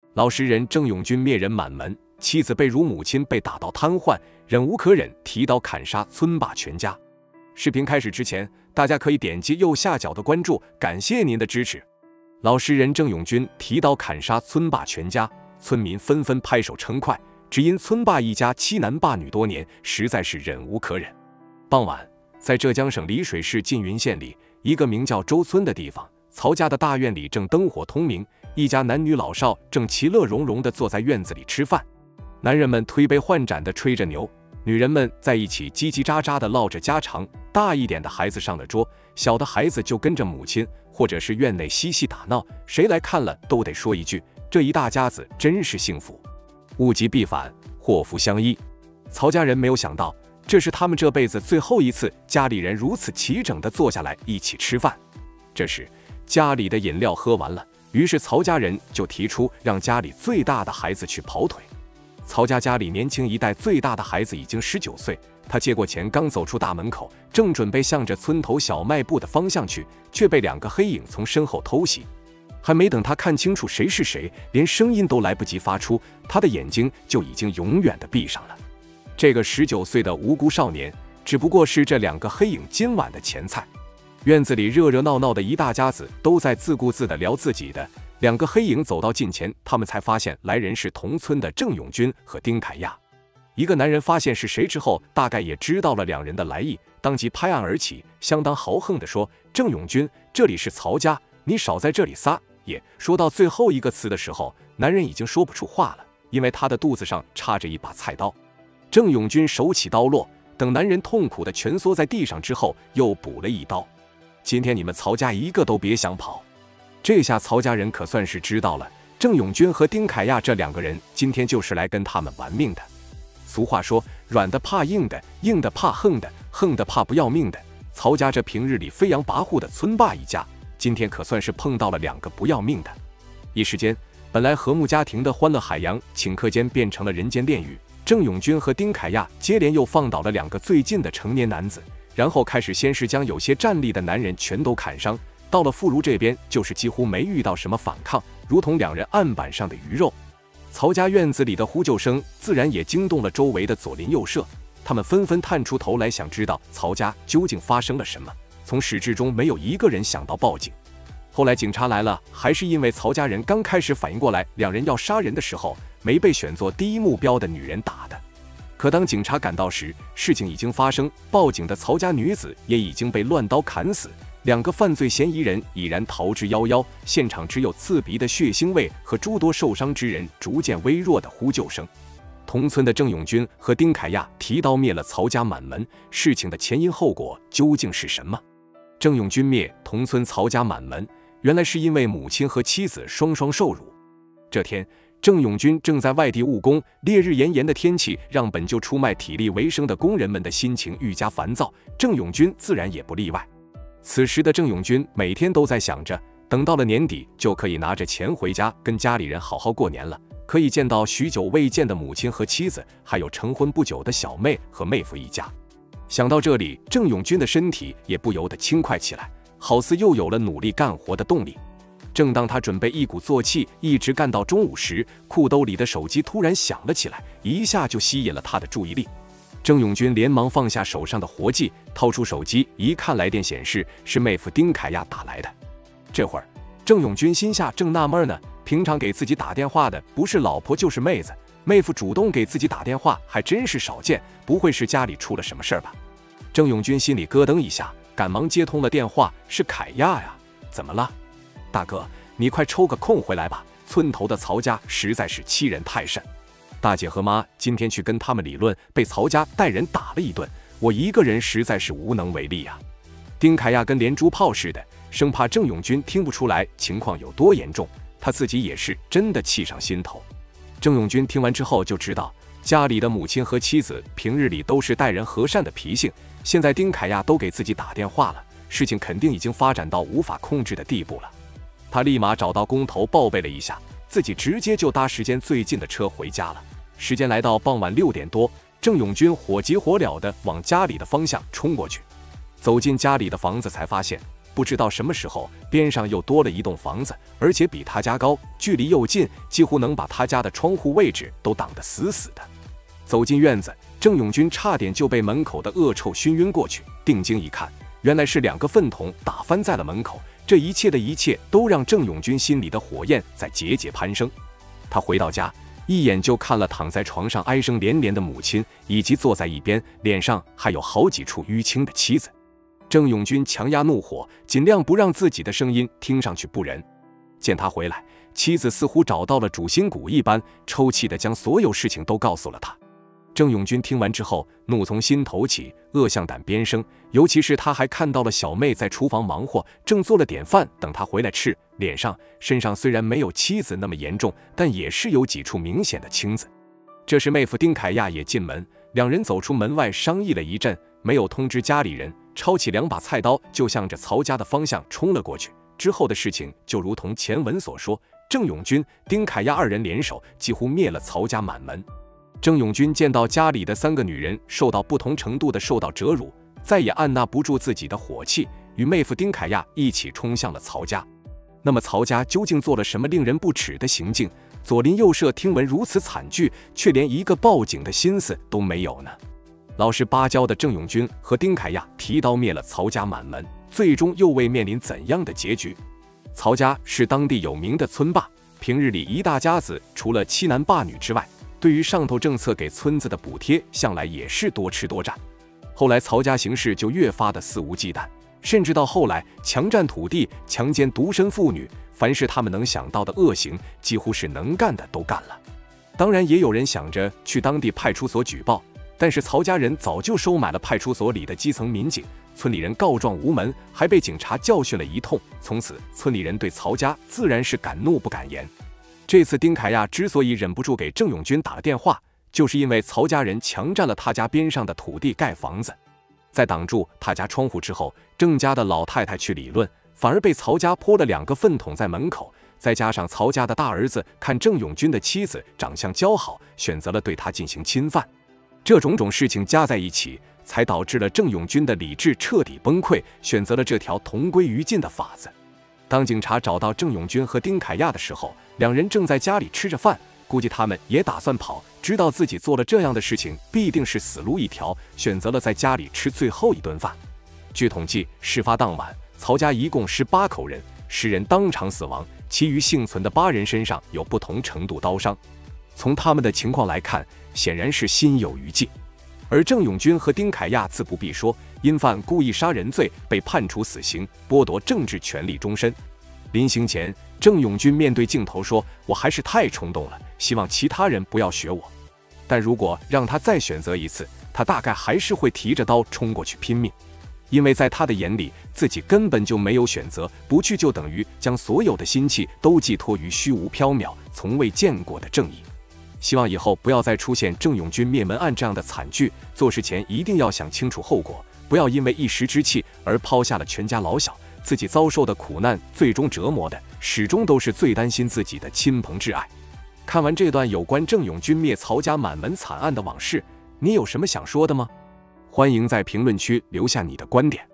老实人郑永军灭人满门，妻子被辱，母亲被打到瘫痪，忍无可忍，提刀砍杀村霸全家。视频开始之前，大家可以点击右下角的关注，感谢您的支持。老实人郑永军提刀砍杀村霸全家，村民纷纷拍手称快，只因村霸一家欺男霸女多年，实在是忍无可忍。傍晚，在浙江省丽水市缙云县里一个名叫周村的地方，曹家的大院里正灯火通明，一家男女老少正其乐融融地坐在院子里吃饭。男人们推杯换盏地吹着牛，女人们在一起叽叽喳喳地唠着家常。大一点的孩子上了桌，小的孩子就跟着母亲，或者是院内嬉戏打闹，谁来看了都得说一句：这一大家子真是幸福。物极必反，祸福相依。曹家人没有想到，这是他们这辈子最后一次家里人如此齐整地坐下来一起吃饭。这时家里的饮料喝完了，于是曹家人就提出让家里最大的孩子去跑腿。曹家里年轻一代最大的孩子已经19岁，他接过钱刚走出大门口，正准备向着村头小卖部的方向去，却被2个黑影从身后偷袭。还没等他看清楚谁是谁，连声音都来不及发出，他的眼睛就已经永远地闭上了。这个19岁的无辜少年，只不过是这2个黑影今晚的前菜。院子里热热闹闹的一大家子都在自顾自地聊自己的。2个黑影走到近前，他们才发现来人是同村的郑永军和丁凯亚。一个男人发现是谁之后，大概也知道了2人的来意，当即拍案而起，相当豪横地说：郑永军，这里是曹家，你少在这里撒野。说到最后一个词的时候，男人已经说不出话了，因为他的肚子上插着一把菜刀。郑永军手起刀落，等男人痛苦地蜷缩在地上之后，又补了一刀。今天你们曹家一个都别想跑。这下曹家人可算是知道了，郑永军和丁凯亚这2个人今天就是来跟他们玩命的。俗话说，软的怕硬的，硬的怕横的，横的怕不要命的。曹家这平日里飞扬跋扈的村霸一家，今天可算是碰到了2个不要命的。一时间，本来和睦家庭的欢乐海洋顷刻间变成了人间炼狱。郑永军和丁凯亚接连又放倒了2个最近的成年男子，然后开始先是将有些站立的男人全都砍伤，到了妇孺这边就是几乎没遇到什么反抗，如同2人案板上的鱼肉。曹家院子里的呼救声自然也惊动了周围的左邻右舍，他们纷纷探出头来，想知道曹家究竟发生了什么。从始至终没有一个人想到报警。后来警察来了，还是因为曹家人刚开始反应过来2人要杀人的时候，没被选作第一目标的女人打的。可当警察赶到时，事情已经发生，报警的曹家女子也已经被乱刀砍死，2个犯罪嫌疑人已然逃之夭夭，现场只有刺鼻的血腥味和诸多受伤之人逐渐微弱的呼救声。同村的郑永军和丁凯亚提刀灭了曹家满门，事情的前因后果究竟是什么？郑永军灭同村曹家满门，原来是因为母亲和妻子双双受辱。这天，郑永军正在外地务工，烈日炎炎的天气让本就出卖体力为生的工人们的心情愈加烦躁，郑永军自然也不例外。此时的郑永军每天都在想着，等到了年底就可以拿着钱回家跟家里人好好过年了，可以见到许久未见的母亲和妻子，还有成婚不久的小妹和妹夫一家。想到这里，郑永军的身体也不由得轻快起来，好似又有了努力干活的动力。正当他准备一鼓作气一直干到中午时，裤兜里的手机突然响了起来，一下就吸引了他的注意力。郑永军连忙放下手上的活计，掏出手机一看，来电显示是妹夫丁凯亚打来的。这会儿郑永军心下正纳闷呢，平常给自己打电话的不是老婆就是妹子，妹夫主动给自己打电话还真是少见，不会是家里出了什么事儿吧？郑永军心里咯噔一下，赶忙接通了电话，是凯亚呀，怎么了？大哥，你快抽个空回来吧，村头的曹家实在是欺人太甚，大姐和妈今天去跟他们理论，被曹家带人打了一顿，我一个人实在是无能为力呀。丁凯亚跟连珠炮似的，生怕郑永军听不出来情况有多严重，他自己也是真的气上心头。郑永军听完之后就知道，家里的母亲和妻子平日里都是待人和善的脾性，现在丁凯亚都给自己打电话了，事情肯定已经发展到无法控制的地步了。他立马找到工头报备了一下，自己直接就搭时间最近的车回家了。时间来到傍晚6点多，郑永军火急火燎地往家里的方向冲过去。走进家里的房子，才发现不知道什么时候边上又多了一栋房子，而且比他家高，距离又近，几乎能把他家的窗户位置都挡得死死的。走进院子，郑永军差点就被门口的恶臭熏晕过去。定睛一看，原来是2个粪桶打翻在了门口。这一切的一切都让郑永军心里的火焰在节节攀升。他回到家，一眼就看了躺在床上哀声连连的母亲，以及坐在一边脸上还有好几处淤青的妻子。郑永军强压怒火，尽量不让自己的声音听上去不仁。见他回来，妻子似乎找到了主心骨一般，抽泣地将所有事情都告诉了他。郑永军听完之后，怒从心头起，恶向胆边生。尤其是他还看到了小妹在厨房忙活，正做了点饭等他回来吃，脸上身上虽然没有妻子那么严重，但也是有几处明显的青紫。这时妹夫丁凯亚也进门，两人走出门外商议了一阵，没有通知家里人，抄起2把菜刀就向着曹家的方向冲了过去。之后的事情就如同前文所说，郑永军、丁凯亚2人联手，几乎灭了曹家满门。郑永军见到家里的3个女人受到不同程度的受到折辱，再也按捺不住自己的火气，与妹夫丁凯亚一起冲向了曹家。那么曹家究竟做了什么令人不齿的行径？左邻右舍听闻如此惨剧，却连一个报警的心思都没有呢？老实巴交的郑永军和丁凯亚提刀灭了曹家满门，最终又会面临怎样的结局？曹家是当地有名的村霸，平日里一大家子除了7男8女之外，对于上头政策给村子的补贴，向来也是多吃多占。后来曹家行事就越发的肆无忌惮，甚至到后来强占土地、强奸独身妇女，凡是他们能想到的恶行，几乎是能干的都干了。当然也有人想着去当地派出所举报，但是曹家人早就收买了派出所里的基层民警，村里人告状无门，还被警察教训了一通。从此村里人对曹家自然是敢怒不敢言。这次丁凯亚之所以忍不住给郑永军打了电话，就是因为曹家人强占了他家边上的土地盖房子。在挡住他家窗户之后，郑家的老太太去理论，反而被曹家泼了2个粪桶在门口。再加上曹家的大儿子看郑永军的妻子长相姣好，选择了对他进行侵犯。这种种事情加在一起，才导致了郑永军的理智彻底崩溃，选择了这条同归于尽的法子。当警察找到郑永军和丁凯亚的时候，2人正在家里吃着饭，估计他们也打算跑，知道自己做了这样的事情必定是死路一条，选择了在家里吃最后一顿饭。据统计，事发当晚，曹家一共18口人，10人当场死亡，其余幸存的8人身上有不同程度刀伤。从他们的情况来看，显然是心有余悸。而郑永军和丁凯亚自不必说，因犯故意杀人罪被判处死刑，剥夺政治权利终身。临行前，郑永军面对镜头说：“我还是太冲动了，希望其他人不要学我。但如果让他再选择一次，他大概还是会提着刀冲过去拼命。因为在他的眼里，自己根本就没有选择，不去就等于将所有的心气都寄托于虚无缥缈、从未见过的正义。希望以后不要再出现郑永军灭门案这样的惨剧，做事前一定要想清楚后果，不要因为一时之气而抛下了全家老小。自己遭受的苦难，最终折磨的始终都是最担心自己的亲朋挚爱。”看完这段有关郑永军灭曹家满门惨案的往事，你有什么想说的吗？欢迎在评论区留下你的观点。